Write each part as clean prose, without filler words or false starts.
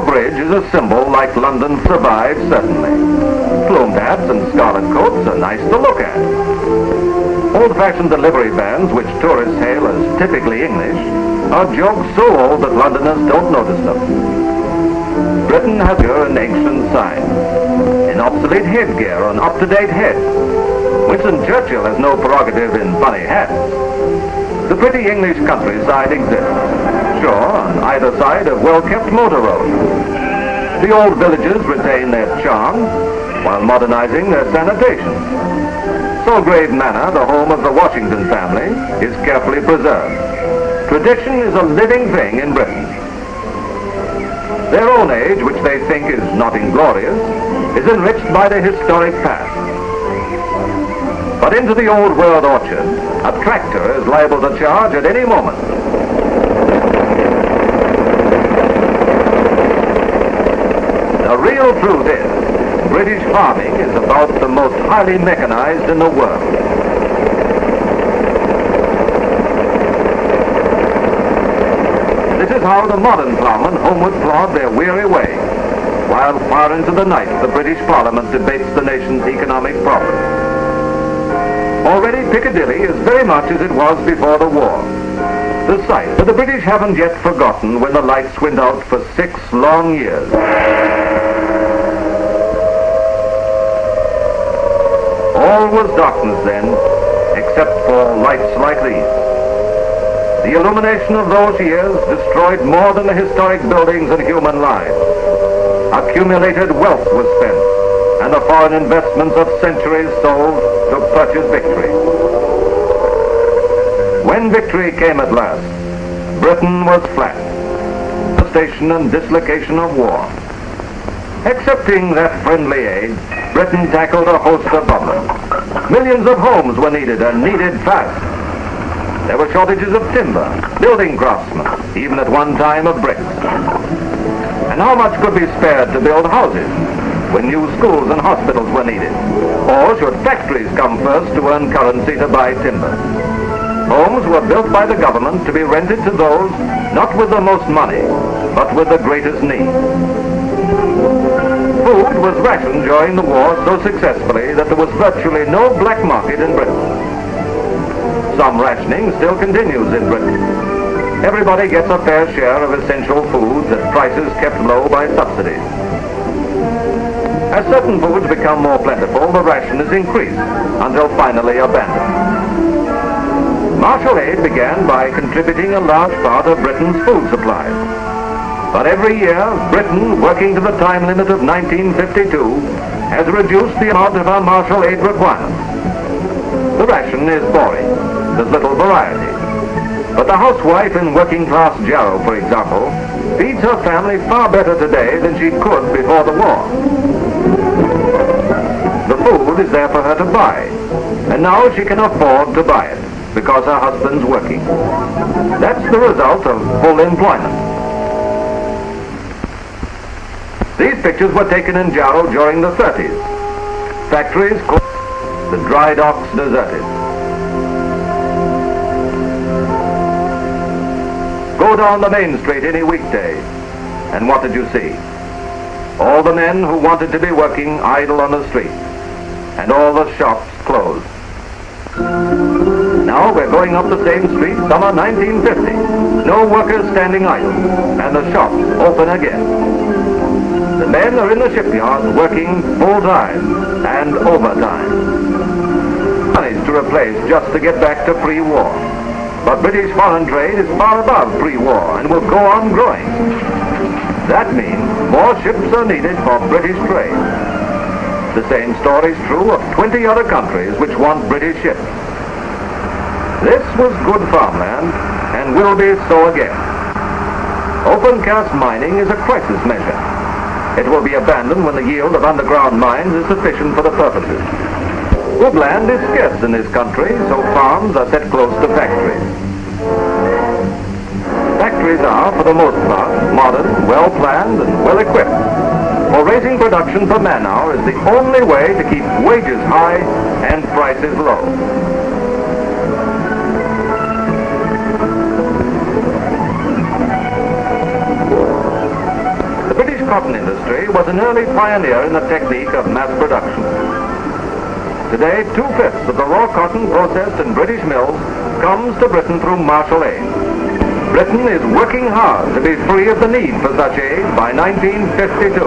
Bridge is a symbol like London survives, certainly. Plumed hats and scarlet coats are nice to look at. Old-fashioned livery bands, which tourists hail as typically English, are jokes so old that Londoners don't notice them. Britain has here an ancient sign, an obsolete headgear on up-to-date head. Winston Churchill has no prerogative in funny hats. The pretty English countryside exists, sure, on either side of well-kept motor roads. The old villages retain their charm while modernizing their sanitation. Belgrave Manor, the home of the Washington family, is carefully preserved. Tradition is a living thing in Britain. Their own age, which they think is not inglorious, is enriched by the historic past. But into the old world orchard, a tractor is liable to charge at any moment. The real truth is, British farming is about the most highly mechanized in the world. This is how the modern ploughmen homeward plod their weary way, while far into the night the British Parliament debates the nation's economic problems. Already Piccadilly is very much as it was before the war. The sight, but the British haven't yet forgotten when the lights went out for 6 long years. All was darkness then, except for lights like these. The illumination of those years destroyed more than the historic buildings and human lives. Accumulated wealth was spent, and the foreign investments of centuries sold to purchase victory. When victory came at last, Britain was flat, devastation and dislocation of war. Accepting that friendly aid, Britain tackled a host of problems. Millions of homes were needed, and needed fast. There were shortages of timber, building craftsmen, even at one time of bricks. And how much could be spared to build houses when new schools and hospitals were needed? Or should factories come first to earn currency to buy timber? Homes were built by the government to be rented to those not with the most money, but with the greatest need. Food was rationed during the war so successfully that there was virtually no black market in Britain. Some rationing still continues in Britain. Everybody gets a fair share of essential foods at prices kept low by subsidies. As certain foods become more plentiful, the ration is increased until finally abandoned. Martial aid began by contributing a large part of Britain's food supplies. But every year, Britain, working to the time limit of 1952, has reduced the amount of our martial aid requirements. The ration is boring. There's little variety. But the housewife in working-class Jarrow, for example, feeds her family far better today than she could before the war. The food is there for her to buy, and now she can afford to buy it because her husband's working. That's the result of full employment. These pictures were taken in Jarrow during the 30s. Factories closed, the dry docks deserted. Go down the main street any weekday, and what did you see? All the men who wanted to be working idle on the street, and all the shops closed. Now we're going up the same street, summer 1950. No workers standing idle, and the shops open again. The men are in the shipyard working full-time and overtime. Money's to replace just to get back to pre-war. But British foreign trade is far above pre-war and will go on growing. That means more ships are needed for British trade. The same story is true of 20 other countries which want British ships. This was good farmland and will be so again. Open cast mining is a crisis measure. It will be abandoned when the yield of underground mines is sufficient for the purposes. Good land is scarce in this country, so farms are set close to factories. Factories are, for the most part, modern, well-planned, and well-equipped. For raising production per man-hour is the only way to keep wages high and prices low. The British was an early pioneer in the technique of mass production. Today, 2/5 of the raw cotton processed in British mills comes to Britain through martial aid. Britain is working hard to be free of the need for such aid by 1952.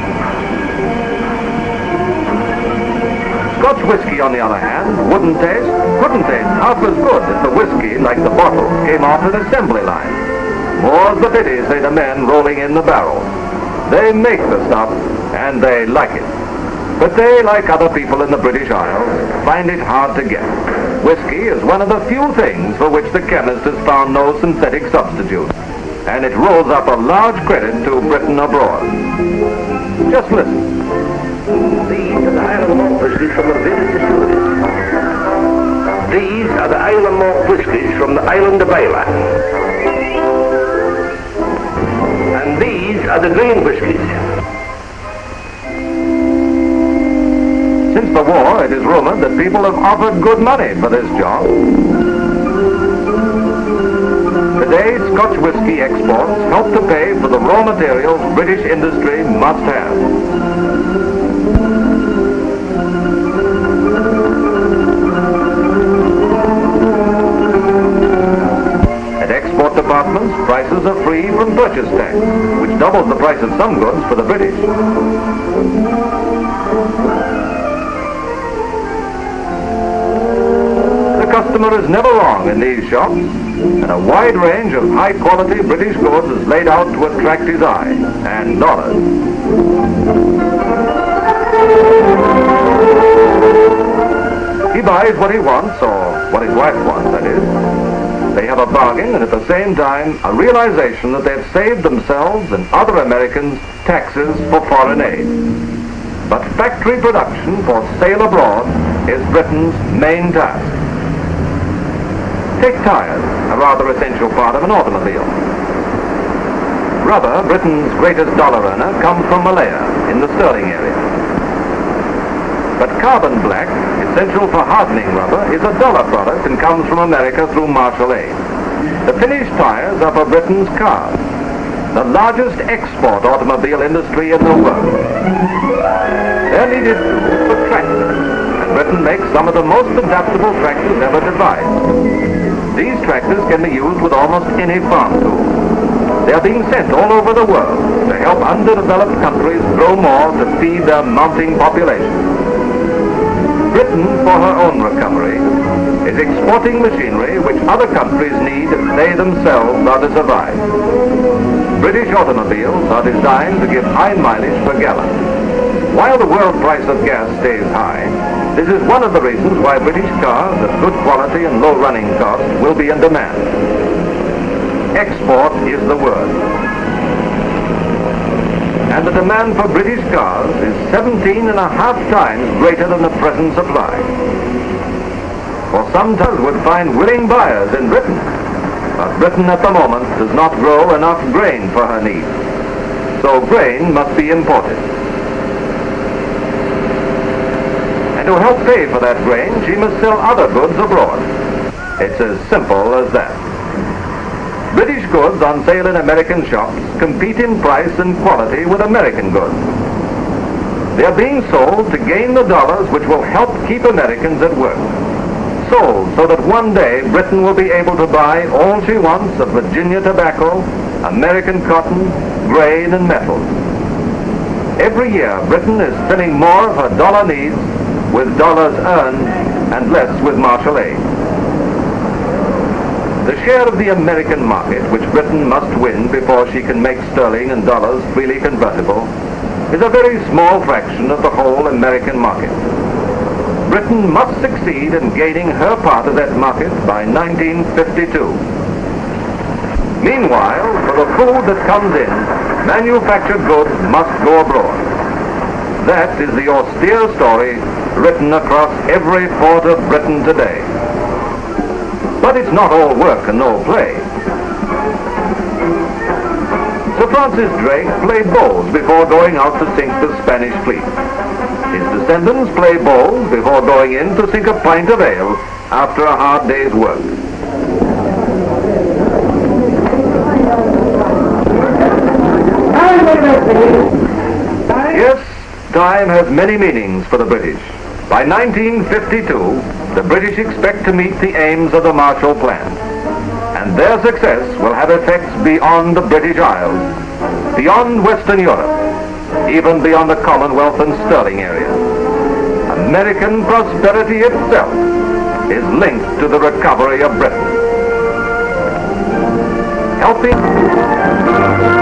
Scotch whiskey, on the other hand, couldn't taste half as good if the whiskey, like the bottles, came off an assembly line. More's the pity, say the men rolling in the barrels. They make the stuff, and they like it. But they, like other people in the British Isles, find it hard to get. Whiskey is one of the few things for which the chemist has found no synthetic substitute, and it rolls up a large credit to Britain abroad. Just listen. These are the Island malt whiskies from the village distilleries. These are the Island malt whiskies from the island of Islay. And these are the grain whiskies. Since the war, it is rumored that people have offered good money for this job. Today, Scotch whiskey exports help to pay for the raw materials British industry must have. At export departments, prices are free from purchase tax, which doubles the price of some goods for the British. The customer is never wrong in these shops, and a wide range of high-quality British goods is laid out to attract his eye, and dollars. He buys what he wants, or what his wife wants, that is. They have a bargain, and at the same time, a realization that they've saved themselves and other Americans taxes for foreign aid. But factory production for sale abroad is Britain's main task. Take tires, a rather essential part of an automobile. Rubber, Britain's greatest dollar earner, comes from Malaya, in the Stirling area. But carbon black, essential for hardening rubber, is a dollar product and comes from America through martial aid. The finished tires are for Britain's cars, the largest export automobile industry in the world. They're needed for tractors, and Britain makes some of the most adaptable tractors ever devised. These tractors can be used with almost any farm tool. They are being sent all over the world to help underdeveloped countries grow more to feed their mounting population. Britain, for her own recovery, is exporting machinery which other countries need if they themselves are to survive. British automobiles are designed to give high mileage per gallon. While the world price of gas stays high, this is one of the reasons why British cars of good quality and low running cost will be in demand. Export is the word. And the demand for British cars is 17.5 times greater than the present supply. For some tons would find willing buyers in Britain, but Britain at the moment does not grow enough grain for her needs. So grain must be imported. And to help pay for that grain, she must sell other goods abroad. It's as simple as that. British goods on sale in American shops compete in price and quality with American goods. They are being sold to gain the dollars which will help keep Americans at work. Sold so that one day Britain will be able to buy all she wants of Virginia tobacco, American cotton, grain and metals. Every year Britain is filling more of her dollar needs with dollars earned and less with martial aid. The share of the American market, which Britain must win before she can make sterling and dollars freely convertible, is a very small fraction of the whole American market. Britain must succeed in gaining her part of that market by 1952. Meanwhile, for the food that comes in, manufactured goods must go abroad. That is the austere story written across every port of Britain today. But it's not all work and no play. Sir Francis Drake played bowls before going out to sink the Spanish fleet. His descendants play bowls before going in to sink a pint of ale after a hard day's work. Time has many meanings for the British. By 1952, the British expect to meet the aims of the Marshall Plan. And their success will have effects beyond the British Isles, beyond Western Europe, even beyond the Commonwealth and Sterling area. American prosperity itself is linked to the recovery of Britain. Healthy